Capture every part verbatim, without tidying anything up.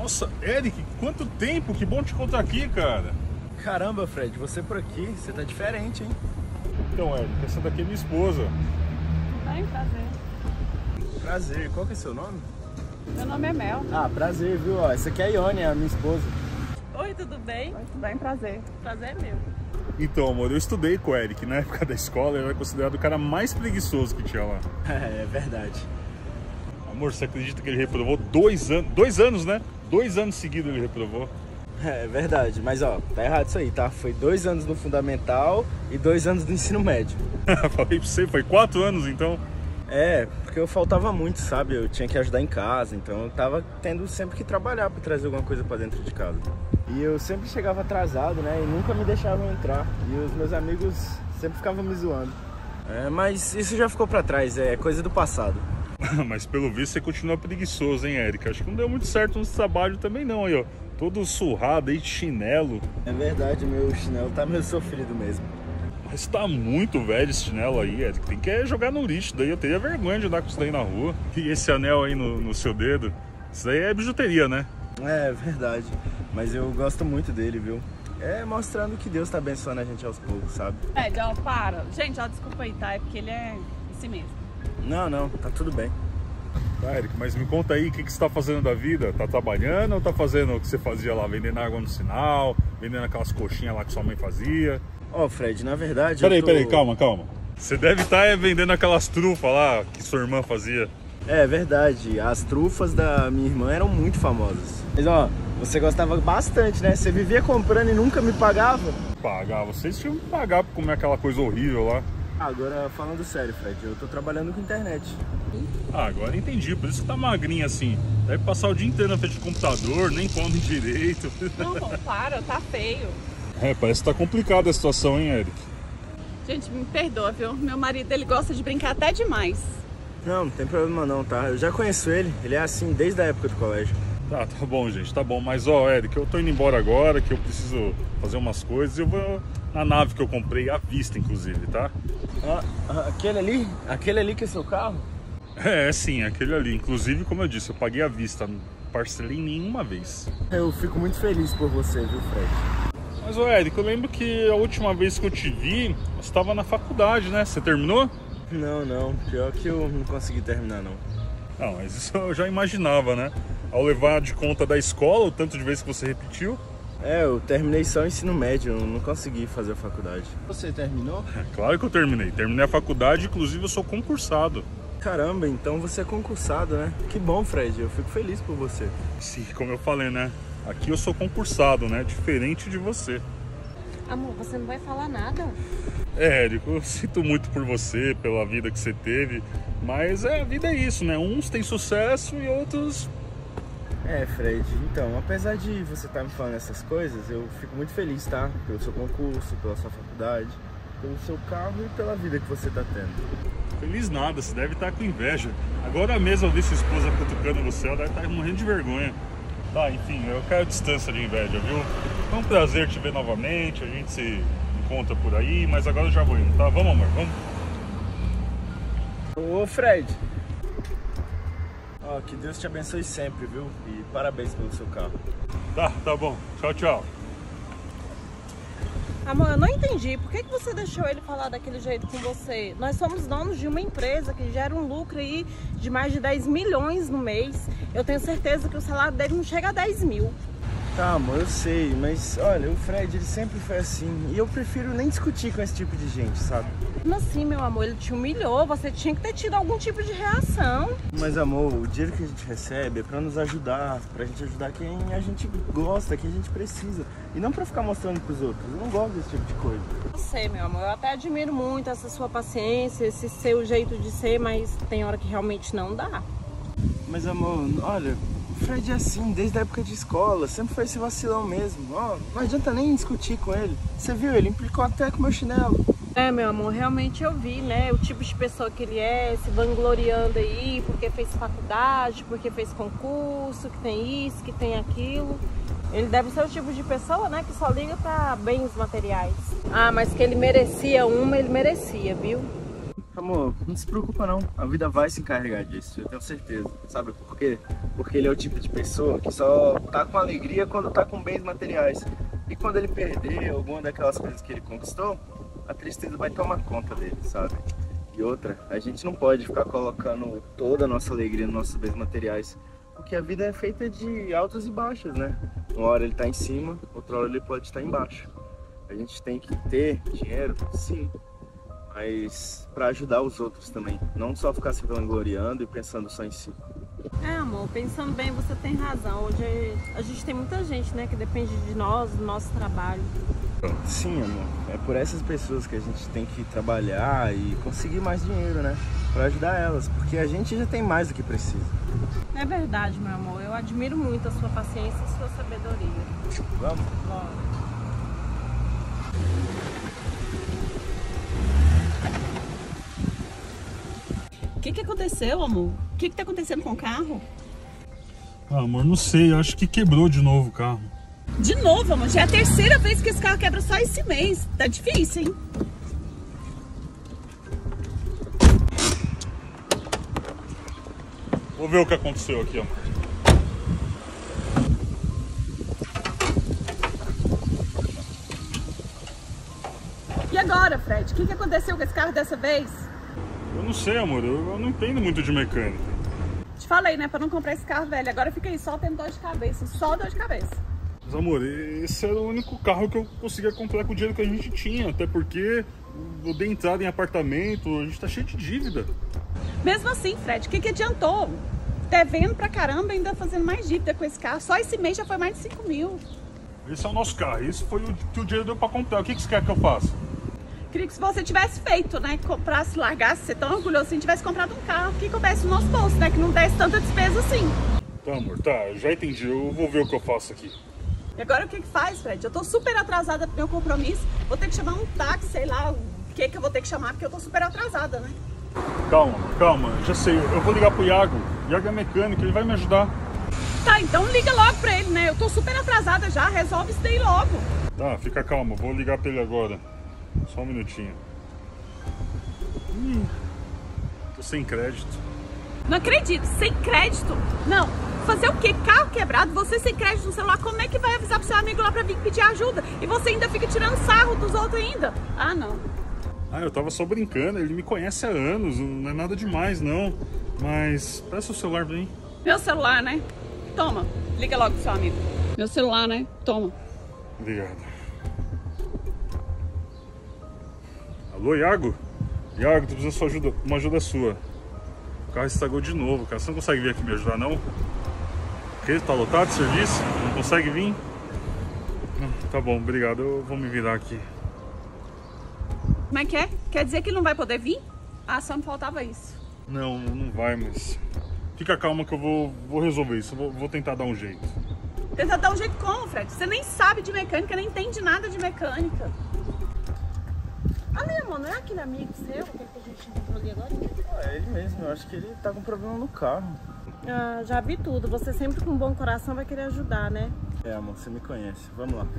Nossa, Eric, quanto tempo, que bom te encontrar aqui, cara. Caramba, Fred, você por aqui, você tá diferente, hein? Então, Eric, essa daqui é minha esposa. Bem, prazer. Prazer, qual que é seu nome? Meu nome é Mel. Ah, prazer, viu? Ó, essa aqui é a Ione, a minha esposa. Oi, tudo bem? Oi, tudo bem, prazer. Prazer é meu. Então, amor, eu estudei com o Eric na época da escola, ele era considerado o cara mais preguiçoso que tinha lá. É, é verdade. Amor, você acredita que ele reprovou dois anos, dois anos, né? Dois anos seguidos ele reprovou. É, é verdade, mas ó, tá errado isso aí, tá? Foi dois anos no fundamental e dois anos no ensino médio. Falei pra você, foi quatro anos então? É, porque eu faltava muito, sabe? Eu tinha que ajudar em casa, então eu tava tendo sempre que trabalhar pra trazer alguma coisa pra dentro de casa. E eu sempre chegava atrasado, né? E nunca me deixavam entrar. E os meus amigos sempre ficavam me zoando. É, mas isso já ficou pra trás, é coisa do passado. Mas pelo visto você continua preguiçoso, hein, Eric? Acho que não deu muito certo no trabalho também não, aí, ó. Todo surrado aí de chinelo. É verdade, meu chinelo tá meio sofrido mesmo. Mas tá muito velho esse chinelo aí, Eric. Tem que jogar no lixo, daí eu teria vergonha de andar com isso daí na rua. E esse anel aí no, no seu dedo, isso daí é bijuteria, né? É verdade, mas eu gosto muito dele, viu? É mostrando que Deus tá abençoando a gente aos poucos, sabe? É, ó, para. Gente, ó, desculpa aí, tá? É porque ele é assim mesmo. Não, não, tá tudo bem. Tá, Eric, mas me conta aí, o que, que você tá fazendo da vida? Tá trabalhando ou tá fazendo o que você fazia lá? Vendendo água no sinal, vendendo aquelas coxinhas lá que sua mãe fazia? Ó, oh, Fred, na verdade Peraí, eu tô... peraí, calma, calma. Você deve estar vendendo aquelas trufas lá que sua irmã fazia. É verdade, as trufas da minha irmã eram muito famosas. Mas ó, você gostava bastante, né? Você vivia comprando e nunca me pagava. Pagar, vocês tinham que pagar pra comer aquela coisa horrível lá. Agora, falando sério, Fred, eu tô trabalhando com internet. Ah, agora entendi, por isso que tá magrinha assim. Deve passar o dia inteiro na frente do computador, nem come direito. Não, não, para, tá feio. É, parece que tá complicada a situação, hein, Eric? Gente, me perdoa, viu? Meu marido, ele gosta de brincar até demais. Não, não tem problema não, tá? Eu já conheço ele, ele é assim desde a época do colégio. Tá, tá bom, gente, tá bom. Mas, ó, Eric, eu tô indo embora agora, que eu preciso fazer umas coisas. Eu vou na nave que eu comprei, à vista, inclusive, tá? Ah, aquele ali? Aquele ali que é seu carro? É, sim, aquele ali. Inclusive, como eu disse, eu paguei à vista, não parcelei nenhuma vez. Eu fico muito feliz por você, viu, Fred? Mas, ô, Eric, eu lembro que a última vez que eu te vi, você estava na faculdade, né? Você terminou? Não, não. Pior que eu não consegui terminar, não. Não, mas isso eu já imaginava, né? Ao levar de conta da escola, o tanto de vezes que você repetiu. É, eu terminei só o ensino médio, eu não consegui fazer a faculdade. Você terminou? É claro que eu terminei. Terminei a faculdade, inclusive eu sou concursado. Caramba, então você é concursado, né? Que bom, Fred, eu fico feliz por você. Sim, como eu falei, né? Aqui eu sou concursado, né? Diferente de você. Amor, você não vai falar nada? É, Érico, eu sinto muito por você, pela vida que você teve. Mas é, a vida é isso, né? Uns têm sucesso e outros... É, Fred, então, apesar de você estar me falando essas coisas, eu fico muito feliz, tá? Pelo seu concurso, pela sua faculdade, pelo seu carro e pela vida que você tá tendo. Feliz nada, você deve estar com inveja. Agora mesmo eu vi sua esposa cutucando você, ela deve estar morrendo de vergonha. Tá, enfim, eu quero distância de inveja, viu? Foi um prazer te ver novamente, a gente se encontra por aí, mas agora eu já vou indo, tá? Vamos, amor, vamos. Ô, Fred. Ó, que Deus te abençoe sempre, viu? E parabéns pelo seu carro. Tá, tá bom. Tchau, tchau. Amor, eu não entendi. Por que, que você deixou ele falar daquele jeito com você? Nós somos donos de uma empresa que gera um lucro aí de mais de dez milhões no mês. Eu tenho certeza que o salário dele não chega a dez mil. Tá, amor, eu sei, mas olha, o Fred, ele sempre foi assim. E eu prefiro nem discutir com esse tipo de gente, sabe? Como assim, meu amor? Ele te humilhou. Você tinha que ter tido algum tipo de reação. Mas, amor, o dinheiro que a gente recebe é pra nos ajudar, pra gente ajudar quem a gente gosta, quem a gente precisa. E não pra ficar mostrando pros outros. Eu não gosto desse tipo de coisa. Eu sei, meu amor. Eu até admiro muito essa sua paciência, esse seu jeito de ser, mas tem hora que realmente não dá. Mas, amor, olha, o Fred é assim, desde a época de escola, sempre foi esse vacilão mesmo. Ó, não adianta nem discutir com ele. Você viu, ele implicou até com o meu chinelo. É, meu amor, realmente eu vi, né, o tipo de pessoa que ele é, se vangloriando aí, porque fez faculdade, porque fez concurso, que tem isso, que tem aquilo. Ele deve ser o tipo de pessoa, né, que só liga pra bens materiais. Ah, mas que ele merecia uma, ele merecia, viu? Amor, não se preocupa não, a vida vai se encarregar disso, eu tenho certeza. Sabe por quê? Porque ele é o tipo de pessoa que só tá com alegria quando tá com bens materiais. E quando ele perder alguma daquelas coisas que ele conquistou, a tristeza vai tomar conta dele, sabe? E outra, a gente não pode ficar colocando toda a nossa alegria nos nossos bens materiais, porque a vida é feita de altos e baixos, né? Uma hora ele tá em cima, outra hora ele pode estar embaixo. A gente tem que ter dinheiro, sim, mas para ajudar os outros também, não só ficar se vangloriando e pensando só em si. É, amor, pensando bem, você tem razão. Hoje a gente tem muita gente, né, que depende de nós, do nosso trabalho. Sim, amor, é por essas pessoas que a gente tem que trabalhar e conseguir mais dinheiro, né? Para ajudar elas, porque a gente já tem mais do que precisa. É verdade, meu amor. Eu admiro muito a sua paciência e a sua sabedoria. Vamos? Bora. O que que aconteceu, amor? O que que tá acontecendo com o carro? Ah, amor, não sei, acho que quebrou de novo o carro. De novo, amor, já é a terceira vez que esse carro quebra só esse mês. Tá difícil, hein? Vou ver o que aconteceu aqui, ó. E agora, Fred? O que que aconteceu com esse carro dessa vez? Eu não sei, amor, eu, eu não entendo muito de mecânica. Te falei, né, pra não comprar esse carro velho. Agora fica aí só tendo dor de cabeça, só dor de cabeça. Mas, amor, esse era o único carro que eu conseguia comprar com o dinheiro que a gente tinha. Até porque eu dei entrada em apartamento, a gente tá cheio de dívida. Mesmo assim, Fred, o que que adiantou? Devendo pra caramba, ainda fazendo mais dívida com esse carro. Só esse mês já foi mais de cinco mil. Esse é o nosso carro, esse foi o que o dinheiro deu pra comprar. O que, que você quer que eu faça? Queria que se você tivesse feito, né? Comprasse, largasse, ser tão orgulhoso assim, tivesse comprado um carro que coubesse no nosso bolso, né? Que não desse tanta despesa assim. Tá, amor, tá, já entendi. Eu vou ver o que eu faço aqui. E agora o que que faz, Fred? Eu tô super atrasada pro meu compromisso. Vou ter que chamar um táxi, sei lá, o que que eu vou ter que chamar, porque eu tô super atrasada, né? Calma, calma, já sei. Eu vou ligar pro Iago. Iago é mecânico, ele vai me ajudar. Tá, então liga logo pra ele, né? Eu tô super atrasada já, resolve isso daí logo. Tá, fica calma, vou ligar pra ele agora. Só um minutinho. Hum, tô sem crédito. Não acredito, sem crédito? Não, fazer o quê? Carro quebrado, você sem crédito no celular, como é que vai avisar pro seu amigo lá pra vir pedir ajuda? E você ainda fica tirando sarro dos outros ainda? Ah, não. Ah, eu tava só brincando, ele me conhece há anos, não é nada demais não. Mas, presta o celular pra mim. Meu celular, né? Toma, liga logo pro seu amigo. Meu celular, né? Toma. Obrigado. Alô, Iago? Iago, tô precisando de sua ajuda, uma ajuda sua. O carro estragou de novo, cara. Você não consegue vir aqui me ajudar, não? Porque tá lotado de serviço? Não consegue vir? Não, tá bom, obrigado. Eu vou me virar aqui. Como é que é? Quer dizer que ele não vai poder vir? Ah, só me faltava isso. Não, não vai, mas... Fica calma que eu vou, vou resolver isso. Eu vou, vou tentar dar um jeito. Tentar dar um jeito como, Fred? Você nem sabe de mecânica, nem entende nada de mecânica. Ali, amor, não é aquele amigo seu que a gente encontrou ali agora? É ele mesmo, eu acho que ele tá com problema no carro. Ah, já vi tudo. Você sempre com um bom coração vai querer ajudar, né? É, amor, você me conhece. Vamos lá.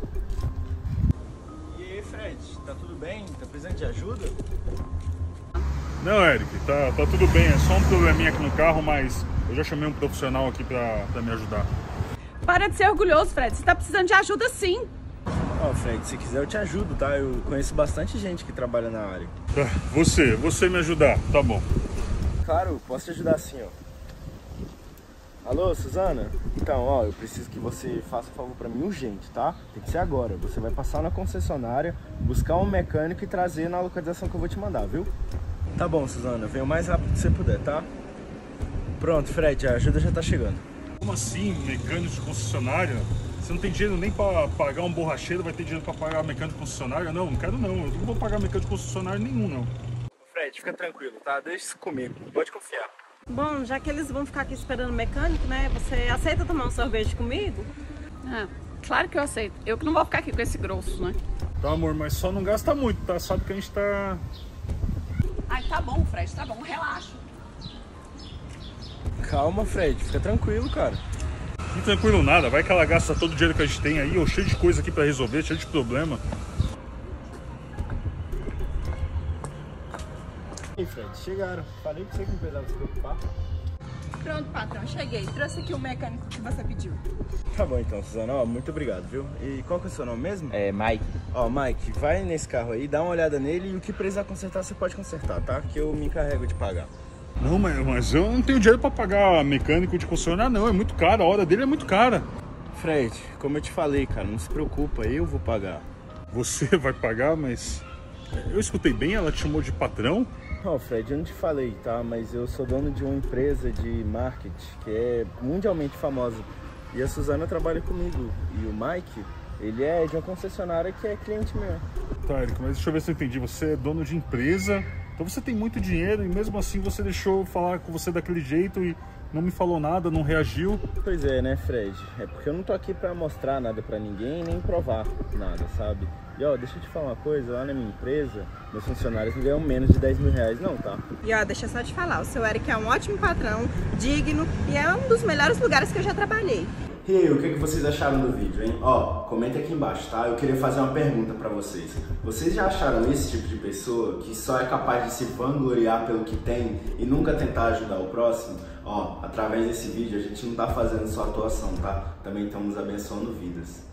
E aí, Fred, tá tudo bem? Tá precisando de ajuda? Não, Eric, tá, tá tudo bem. É só um probleminha aqui no carro, mas eu já chamei um profissional aqui pra, pra me ajudar. Para de ser orgulhoso, Fred. Você tá precisando de ajuda sim. Ó, oh, Fred, se quiser eu te ajudo, tá? Eu conheço bastante gente que trabalha na área. Tá, você, você me ajudar, tá bom. Claro, posso te ajudar sim, ó. Alô, Suzana? Então, ó, eu preciso que você faça um favor pra mim urgente, tá? Tem que ser agora. Você vai passar na concessionária, buscar um mecânico e trazer na localização que eu vou te mandar, viu? Tá bom, Suzana, venha o mais rápido que você puder, tá? Pronto, Fred, a ajuda já tá chegando. Como assim, mecânico de concessionária? Você não tem dinheiro nem pra pagar um borracheiro, vai ter dinheiro pra pagar mecânico de concessionária? Não, não quero não, eu não vou pagar mecânico de concessionária nenhum, não. Fred, fica tranquilo, tá? Deixa isso comigo, pode confiar. Bom, já que eles vão ficar aqui esperando o mecânico, né? Você aceita tomar um sorvete comigo? Ah, claro que eu aceito. Eu que não vou ficar aqui com esse grosso, né? Tá, amor, mas só não gasta muito, tá? Sabe que a gente tá... Ai, tá bom, Fred, tá bom, relaxa. Calma, Fred, fica tranquilo, cara. Não tranquilo nada, vai que ela gasta todo o dinheiro que a gente tem aí, ou cheio de coisa aqui pra resolver, cheio de problema. E Fred, chegaram. Falei pra você que não precisava se preocupar. Pronto, patrão, cheguei. Trouxe aqui o mecânico que você pediu. Tá bom então, Suzana. Ó, muito obrigado, viu? E qual que é o seu nome mesmo? É, Mike. Ó, Mike, vai nesse carro aí, dá uma olhada nele e o que precisar consertar, você pode consertar, tá? Que eu me encarrego de pagar. Não, mas, mas eu não tenho dinheiro pra pagar mecânico de concessionária, não. É muito caro, a hora dele é muito cara. Fred, como eu te falei, cara, não se preocupa, eu vou pagar. Você vai pagar, mas... Eu escutei bem, ela te chamou de patrão? Não, Fred, eu não te falei, tá? Mas eu sou dono de uma empresa de marketing que é mundialmente famosa. E a Suzana trabalha comigo. E o Mike, ele é de uma concessionária que é cliente meu. Tá, Eric, mas deixa eu ver se eu entendi. Você é dono de empresa, então você tem muito dinheiro e mesmo assim você deixou eu falar com você daquele jeito e não me falou nada, não reagiu. Pois é, né, Fred? É porque eu não tô aqui pra mostrar nada pra ninguém, nem provar nada, sabe? E ó, deixa eu te falar uma coisa, lá na minha empresa, meus funcionários não ganham menos de dez mil reais não, tá? E ó, deixa eu só te falar, o seu Eric é um ótimo patrão, digno e é um dos melhores lugares que eu já trabalhei. E aí, o que, que vocês acharam do vídeo, hein? Ó, comenta aqui embaixo, tá? Eu queria fazer uma pergunta pra vocês. Vocês já acharam esse tipo de pessoa que só é capaz de se vangloriar pelo que tem e nunca tentar ajudar o próximo? Ó, através desse vídeo a gente não tá fazendo só atuação, tá? Também estamos abençoando vidas.